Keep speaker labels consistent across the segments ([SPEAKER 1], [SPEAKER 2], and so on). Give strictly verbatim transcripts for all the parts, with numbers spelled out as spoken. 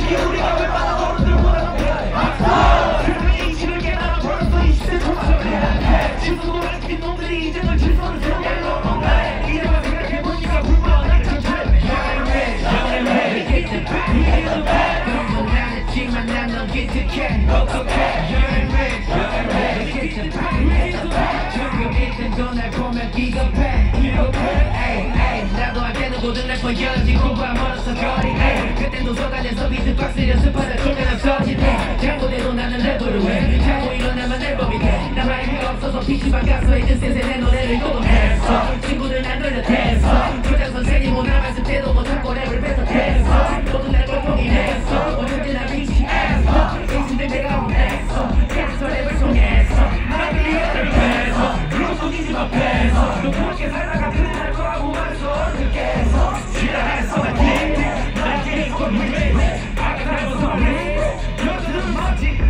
[SPEAKER 1] 솔직히 우리가 웬만한 어른들보다 더 해. 세상의 이치를 깨달아 벌써 이십 대 초반에 질서도 락힌 놈들이 이제 널 질서를 세우게 이제만 생각해보니까 불법한 날 천천히 영앤 get the back get the back 그런 건 안 했지만 난 넌 기특해 어떡해 영앤 get the back get the back 조금 있던 날 보면 기겁해 기겁해 에이 나도 한때는 고등 래퍼 연지 공부한 멀었어 거리 그땐 도서관에서 비트박스 연습하다 중간에 터지네 장고대도 나는 랩으로 해 자고 일어나면 앨범이 돼 나 마이크가 없어서 피시방 가서 에이전스에서 내 노래를 녹음했어 친구들 난 놀려댔어 교장 선생님 못 남았을 때도 못 참고 랩을 뺏어댔어 모든 날 꼴통이랬어 언제나 비치했어 인생들 내가 혼냈어 그래서 랩을 통했어 나들이 랩을 뺏어 그런 속이지 마 뺏어 너 그렇게 살다가 그래 날 거라고 말했어 어떻게해서 지랄했어 나 기대 나 기대 건 무대 아까 살고 설레 여자들은 맞지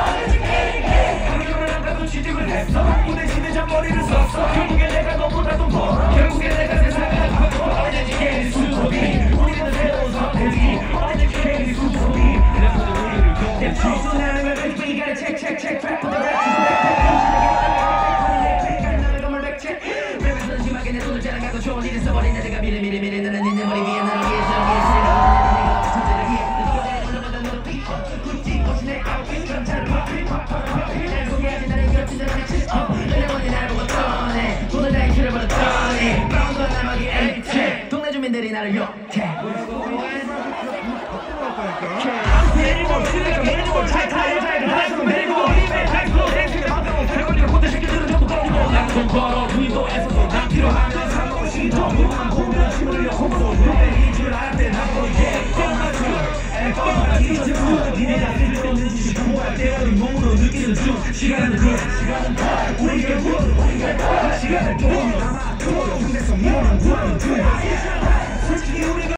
[SPEAKER 1] 하루종일 한다고 취직을 했어 무대 심해 잔머리를 썼어 결국에 내가 너보다 돈 벌어 결국에 내가 세상을 바꿔 언제지 괜히 수소비 우리는 새로운 선택이 언제지 괜히 수소비 래퍼들 우리를 욕했지 또 나는 왜 빅빅이 gotta check check check back for the rap to back 랩에서는 심하게 내 손을 자랑하고 좋은 일을 써버린 내가 미래 미래 미래 너는 내 머리 위에 나를 위해서 위해서 천재를 위해 너의 올라보다 높이 굳이 멋있네 아웃핏 전차를 파피 파파파피 날 소개하지 나를 겹친 듯 같이 영원히 날 보고 떠내 오늘 나의 길을 보다 떠내 바운드 나머지 엘리트 동네 주민들이 나를 욕해 내리고 시대가 내리고 잘 타요 잘 가서 내리고 힘에 달고 내 맘대로 살걸리고 꼰대 새끼들은 전부 꺼리고 난 걸어 부인도에서도 난 필요하면 사고 싶어 누구만 보면 힘을 흘려 호소 너의 이줄 알았대 난 보이게 뻔하지 뻔하지 제품으로 니네가 쓸데없는 짓이 부모할 때 어린 몸으로 느끼는 중 시간은 그 시간은 다 우리에게 물어 우리가 다 시간을 또 남아 그모로 상대성 이러면 구하는 중 솔직히 우리가